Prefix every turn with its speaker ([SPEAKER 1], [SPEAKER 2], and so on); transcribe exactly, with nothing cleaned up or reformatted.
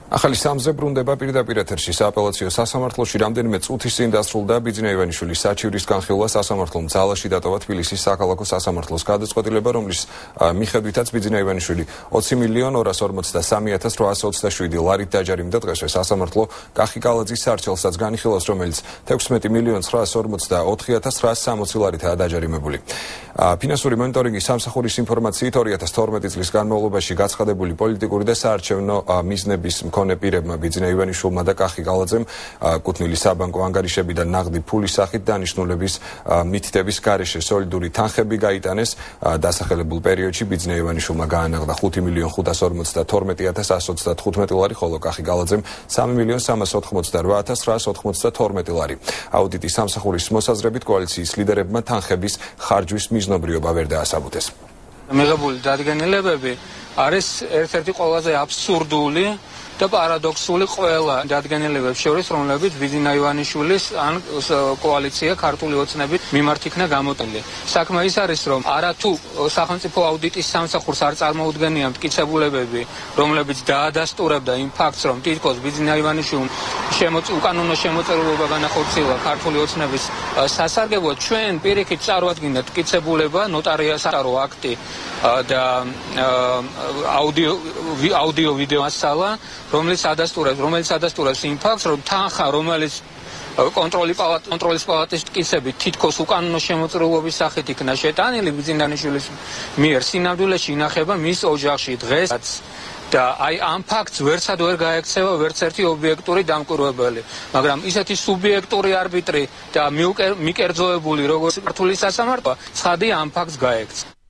[SPEAKER 1] ახალი სამზე ბრუნდება პირდაპირ ეთერში სააპელაციო სასამართლოში რამდენიმე წუთის წინ დასრულდა ბიძინა ივანიშვილის საჩივრის განხილვა სასამართლომ ძალაში დატოვა თბილისის საქალაქო სასამართლოს გადაწყვეტილება, რომლის მიხედვითაც ბიძინა ივანიშვილი ოცი მილიონ ორას ორმოცდასამი ათას რვაას ოცდაშვიდი ლარით დაჯარიმდა. დღესვე სასამართლო კახი კალაძის სარჩელსაც განიხილავს, რომელიც თექვსმეტი მილიონ ცხრაას ორმოცდაოთხი ათას ცხრაას სამოცი ლარითაა დაჯარიმებული. ფინანსური მონიტორინგის სამსახურის ინფორმაციით ორი ათას თორმეტი წლის განმავლობაში გაცხადებული პოლიტიკური და საარჩევნო მიზნების მქონე პირებმა ბიძინა ივანიშვილმა და კახი კალაძემ კუთვნილი საბანკო ანგარიშები და ნაღდი ფულის სახით დანიშნულების მითითების გარეშე სოლიდური თანხები გაიტანეს. დასახელებულ პერიოდში ბიძინა ივანიშვილმა გაანაღდა ხუთი მილიონ ხუთას ორმოცდათორმეტი ათას ასს ოცდათხუთმეტი ლარი, ხოლო კახი კალაძემ სამი მილიონ სამას ოთხმოცდარვა ათას ცხრაას ოთხმოცდათორმეტი ლარი. აუდიტის სამსახურის მოსაზრებით კოალიციის ლიდერებმა თანხების ხარჯვის მიზნობრიობა ვერ დაასაბუთეს.
[SPEAKER 2] მიღებული დადგენილებები არის ერთ-ერთი ყველაზე აბსურდული და პარადოქსული ყველა დადგენილებებს შორის, რომლებიც ბიძინა ივანიშვილის ან კოალიცია ქართული ოცნებით მიმართ იქნა გამოტანილი. საქმე ის არის, რომ არათუ სახელმწიფო აუდიტის სამსახურს არ წარმოუდგენია მტკიცებულებები, რომლებიც დაადასტურებდა იმ ფაქტს, რომ თითქოს ბიძინა ივანიშვილმა უკანონო შემოწირულობა განახორციელა ქართული ოცნების სასარგებლოდ, ჩვენ პირიქით წარვადგინა მტკიცებულება, ნოტარიასარო აქტი და აუდიო აუდიო ვიდეო მასალა, რომელიც ადასტურებს, რომელიც ადასტურებს იმ ფაქტს, რომ თანხა, რომელიც კონტროლის პალატის მტკიცებით თითქოს უკანონო შემოწირულობის სახით იქნა შეტანილი ბიძინა ივანიშვილის მიერ, სინამდვილეში ინახება მის ოჯახში დღესაც. და აი ამ ფაქტს ვერცად ვერ გაექცევა ვერც ერთი ობიექტური დამკვირვებელი, მაგრამ ისეთი სუბიექტური არბიტრი და მიკერძოებული როგორც ქართული სასამართლო ცხადია ამ ფაქტს გაექცა.